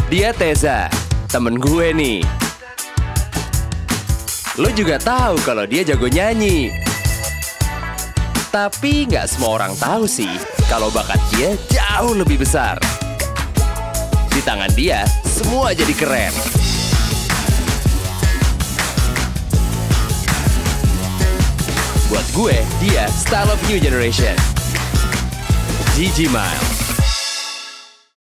Dia Teza, temen gue nih. Lo juga tahu kalau dia jago nyanyi. Tapi nggak semua orang tahu sih kalau bakat dia jauh lebih besar. Di tangan dia, semua jadi keren. Buat gue, dia style of new generation. Gigi Mile.